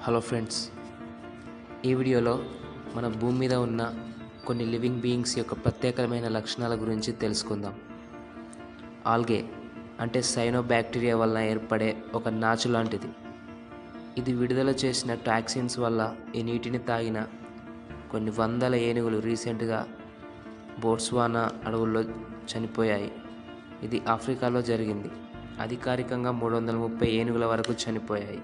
Hello friends, ఈ వీడియోలో మన భూమి మీద ఉన్న కొన్ని లివింగ్ బీయింగ్స్ యొక్క ప్రత్యేకమైన లక్షణాల గురించి తెలుసుకుందాం. ఆల్గే అంటే సైనోబాక్టీరియా వలన ఏర్పడే ఒక నాచు లాంటిది. ఇది విడుదల చేసిన టాక్సిన్స్ వల్ల ఈ నీటిని తాగిన కొన్ని వందల ఏనుగులు రీసెంట్గా బోట్స్వానా అడవుల్లో చనిపోయాయి. ఇది ఆఫ్రికాలో జరిగింది. అధికారికంగా 330 ఏనుగుల వరకు చనిపోయాయి.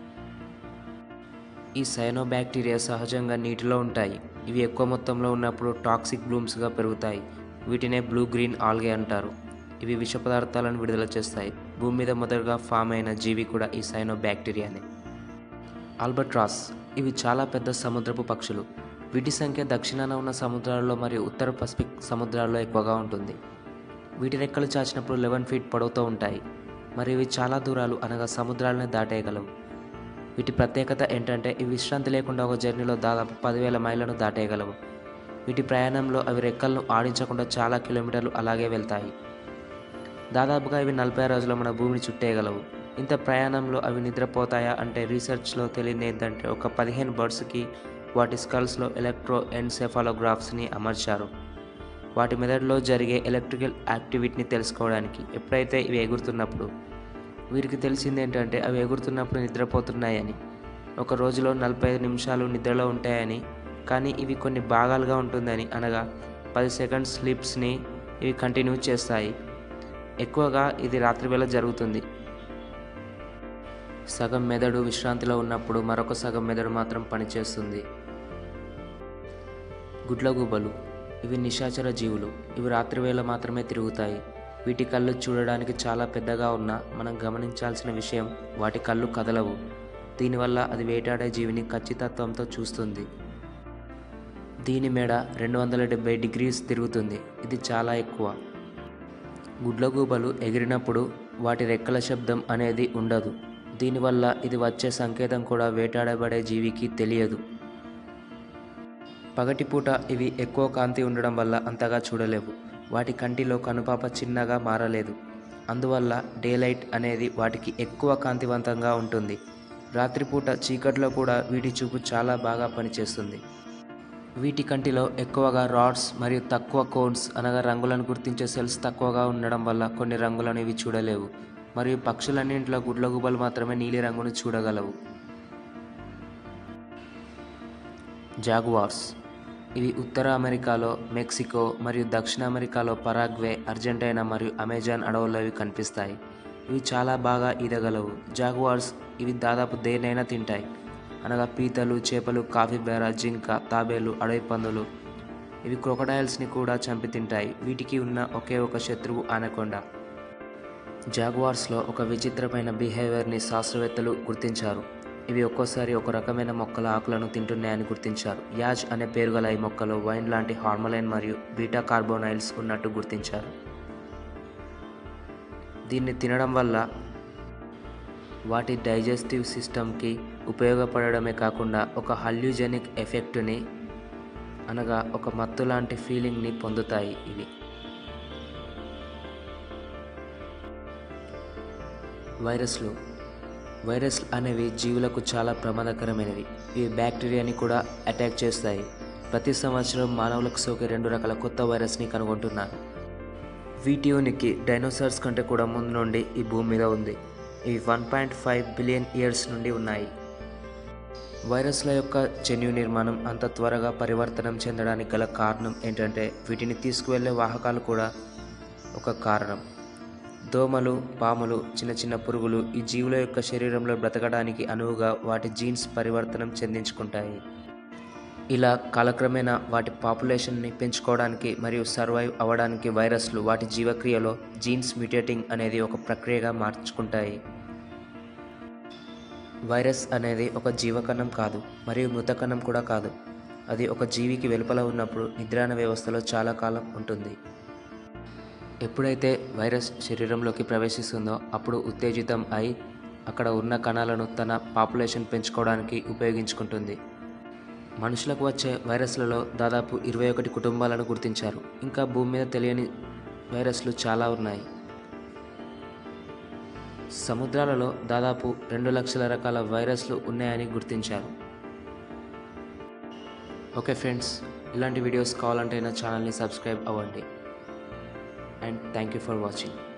ఈ సైనోబాక్టీరియా సహజంగా నీటిలో ఉంటాయి. ఇవి ఎక్కువ మొత్తంలో ఉన్నప్పుడు టాక్సిక్ బ్లూమ్స్గా పెరుగుతాయి. వీటినే బ్లూ గ్రీన్ ఆల్గే అంటారు. ఇవి విష పదార్థాలను విడుదల చేస్తాయి. భూమి మీద మొదటగా ఫామ్ అయిన జీవి కూడా ఈ సైనోబాక్టీరియానే. ఆల్బట్రాస్ ఇవి చాలా పెద్ద సముద్రపు పక్షులు. వీటి సంఖ్య దక్షిణాన ఉన్న సముద్రాల్లో మరియు ఉత్తర పసిఫిక్ సముద్రాల్లో ఎక్కువగా ఉంటుంది. వీటి రెక్కలు చాచినప్పుడు 11 ఫీట్ పొడవుతో ఉంటాయి. మరియు ఇవి చాలా దూరాలు అనగా సముద్రాలనే దాటేయగలవు. వీటి ప్రత్యేకత ఏంటంటే ఇవి విశ్రాంతి లేకుండా ఒక జర్నీలో దాదాపు 10,000 మైళ్ళను దాటేయగలవు. వీటి ప్రయాణంలో అవి రెక్కలను ఆడించకుండా చాలా కిలోమీటర్లు అలాగే వెళ్తాయి. దాదాపుగా ఇవి 40 రోజుల్లో మన భూమిని చుట్టేయగలవు. ఇంత ప్రయాణంలో అవి నిద్రపోతాయా అంటే రీసెర్చ్లో తెలియదు ఏంటంటే ఒక 15 బర్డ్స్కి వాటి స్కల్స్లో ఎలక్ట్రో ఎన్సెఫాలోగ్రాఫ్స్ని అమర్చారు. వాటి మెదడులో జరిగే ఎలక్ట్రికల్ యాక్టివిటీని తెలుసుకోవడానికి. ఎప్పుడైతే ఇవి ఎగురుతున్నప్పుడు వీరికి తెలిసింది ఏంటంటే అవి ఎగురుతున్నప్పుడు నిద్రపోతున్నాయని. ఒక రోజులో 45 నిమిషాలు నిద్రలో ఉంటాయని, కానీ ఇవి కొన్ని భాగాలుగా ఉంటుందని, అనగా 10 సెకండ్స్ స్లీప్స్ని ఇవి కంటిన్యూ చేస్తాయి. ఎక్కువగా ఇది రాత్రివేళ జరుగుతుంది. సగం మెదడు విశ్రాంతిలో ఉన్నప్పుడు మరొక సగం మెదడు మాత్రం పనిచేస్తుంది. గుడ్లగూబలు ఇవి నిశాచర జీవులు. ఇవి రాత్రివేళ మాత్రమే తిరుగుతాయి. వీటి కళ్ళు చూడడానికి చాలా పెద్దగా ఉన్నా మనం గమనించాల్సిన విషయం వాటి కళ్ళు కదలవు. దీనివల్ల అది వేటాడే జీవిని ఖచ్చితత్వంతో చూస్తుంది. దీని మెడ 270 డిగ్రీస్ తిరుగుతుంది. ఇది చాలా ఎక్కువ. గుడ్లగూబలు ఎగిరినప్పుడు వాటి రెక్కల శబ్దం అనేది ఉండదు. దీనివల్ల ఇది వచ్చే సంకేతం కూడా వేటాడబడే జీవికి తెలియదు. పగటిపూట ఇవి ఎక్కువ కాంతి ఉండడం వల్ల అంతగా చూడలేవు. వాటి కంటిలో కనుపాప చిన్నగా మారలేదు. అందువల్ల డేలైట్ అనేది వాటికి ఎక్కువ కాంతివంతంగా ఉంటుంది. రాత్రిపూట చీకట్లో కూడా వీటి చూపు చాలా బాగా పనిచేస్తుంది. వీటి కంటిలో ఎక్కువగా రాడ్స్ మరియు తక్కువ కోన్స్ అనగా రంగులను గుర్తించే సెల్స్ తక్కువగా ఉండడం వల్ల కొన్ని రంగులను ఇవి చూడలేవు. మరియు పక్షులన్నింటిలో గుడ్లగూబలు మాత్రమే నీలి రంగును చూడగలవు. జాగువార్స్ ఇవి ఉత్తర అమెరికాలో, మెక్సికో మరియు దక్షిణ అమెరికాలో పరాగ్వే, అర్జెంటీనా మరియు అమెజాన్ అడవుల్లో ఇవి కనిపిస్తాయి. ఇవి చాలా బాగా ఈదగలవు. జాగువార్స్ ఇవి దాదాపు దేన్నైనా తింటాయి, అనగా పీతలు, చేపలు, కాఫీబేర, జింక, తాబేలు, అడవి పందులు. ఇవి క్రొకడైల్స్ని కూడా చంపి తింటాయి. వీటికి ఉన్న ఒకే ఒక శత్రువు అనకొండ. జాగువార్స్లో ఒక విచిత్రమైన బిహేవియర్ని శాస్త్రవేత్తలు గుర్తించారు. ఇవి ఒక్కోసారి ఒక రకమైన మొక్కల ఆకులను తింటున్నాయని గుర్తించారు. యాజ్ అనే పేరు గల ఈ మొక్కలో వైన్ లాంటి హార్మోలైన్ మరియు బీటా కార్బోనైల్స్ ఉన్నట్టు గుర్తించారు. దీన్ని తినడం వల్ల వాటి డైజెస్టివ్ సిస్టమ్కి ఉపయోగపడమే కాకుండా ఒక హల్యూజెనిక్ ఎఫెక్ట్ని, అనగా ఒక మత్తు లాంటి ఫీలింగ్ని పొందుతాయి. ఇవి వైరస్లు అనేవి జీవులకు చాలా ప్రమాదకరమైనవి. ఇవి బ్యాక్టీరియాని కూడా అటాక్ చేస్తాయి. ప్రతి సంవత్సరం మానవులకు సోకే 2 రకాల కొత్త వైరస్ని కనుగొంటున్నారు. వీటి ఉనికి డైనోసార్స్ కంటే కూడా ముందు నుండి ఈ భూమి మీద ఉంది. ఇవి 1.5 బిలియన్ ఇయర్స్ నుండి ఉన్నాయి. వైరస్ల యొక్క జన్యు నిర్మాణం అంత త్వరగా పరివర్తనం చెందడానికి గల కారణం ఏంటంటే వీటిని తీసుకువెళ్లే వాహకాలు కూడా ఒక కారణం. దోమలు, పాములు, చిన్న చిన్న పురుగులు ఈ జీవుల యొక్క శరీరంలో బ్రతకడానికి అనువుగా వాటి జీన్స్ పరివర్తనం చెందించుకుంటాయి. ఇలా కాలక్రమేణా వాటి పాపులేషన్ని పెంచుకోవడానికి మరియు సర్వైవ్ అవ్వడానికి వైరస్లు వాటి జీవక్రియలో జీన్స్ మ్యూటేటింగ్ అనేది ఒక ప్రక్రియగా మార్చుకుంటాయి. వైరస్ అనేది ఒక జీవకణం కాదు మరియు మృతకణం కూడా కాదు. అది ఒక జీవికి వెలుపల ఉన్నప్పుడు నిద్రాణ వ్యవస్థలో చాలా కాలం ఉంటుంది. ఎప్పుడైతే వైరస్ శరీరంలోకి ప్రవేశిస్తుందో అప్పుడు ఉత్తేజితం అయి అక్కడ ఉన్న కణాలను తన పాపులేషన్ పెంచుకోవడానికి ఉపయోగించుకుంటుంది. మనుషులకు వచ్చే వైరస్లలో దాదాపు 21 కుటుంబాలను గుర్తించారు. ఇంకా భూమి మీద తెలియని వైరస్లు చాలా ఉన్నాయి. సముద్రాలలో దాదాపు 2 లక్షల రకాల వైరస్లు ఉన్నాయని గుర్తించారు. ఓకే ఫ్రెండ్స్, ఇలాంటి వీడియోస్ కావాలంటే నా ఛానల్ని సబ్స్క్రైబ్ అవ్వండి. And thank you for watching.